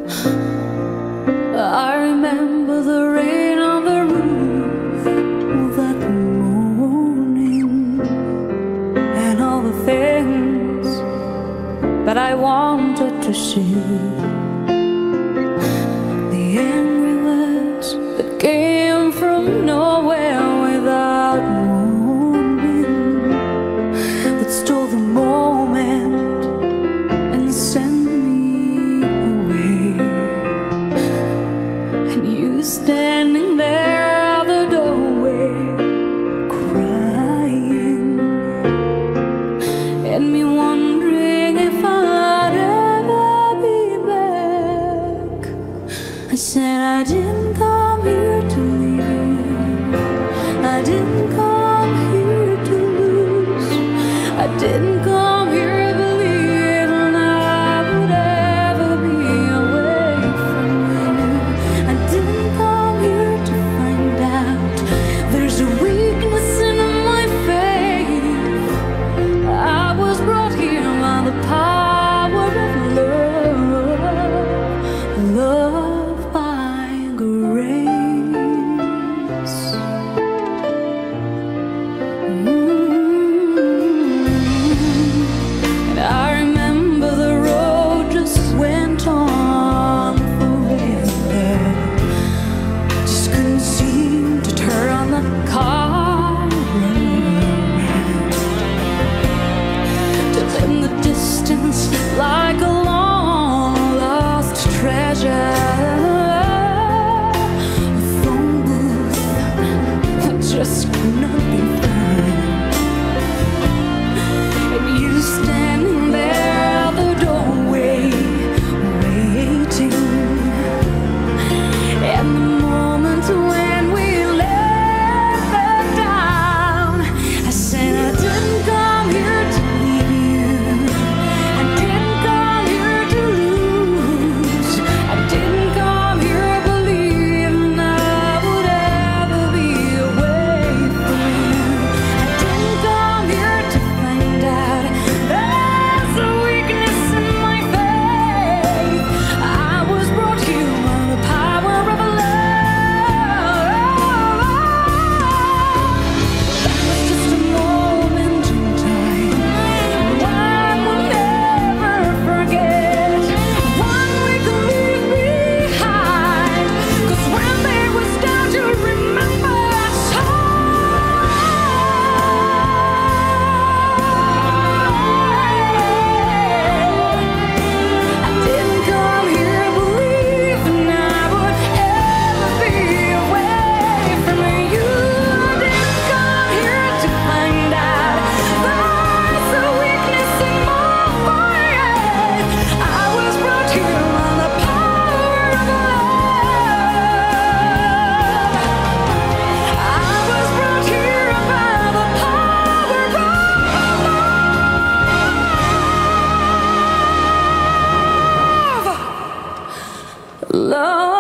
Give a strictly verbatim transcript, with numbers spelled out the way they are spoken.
I remember the rain on the roof that morning, and all the things that I wanted to see. The angry words that came from nowhere without warning, that stole the moment and sent me away. And you standing there at the doorway, crying, and me wondering if I'd ever be back. I said I didn't come here to leave you, I didn't come here to lose, I didn't come here believing I would ever be away from you. I didn't come here to find out there's a weakness in my faith. I was brought here by the power of love, love by grace. Mm. And I remember the road just went on forever. Just couldn't seem to turn the car around. Till in the distance, like a long lost treasure, a phone booth that just could not be found. And you standing there at the doorway, waiting. And the moment when we let that down, I said I didn't come here to leave you, I didn't come here to lose, I didn't come here believing I would ever be away from you. I didn't come here to find out there's a weakness in my faith. I was brought here by the power of love. That was just a moment in time, one we'll never forget, one we could leave behind. 'Cause when they was down, you remember that song. I didn't come here believing I would ever be away from you. I didn't come here to find out there's a weakness in my faith. I was brought here by the power of love. I was brought here by the power of love. Love.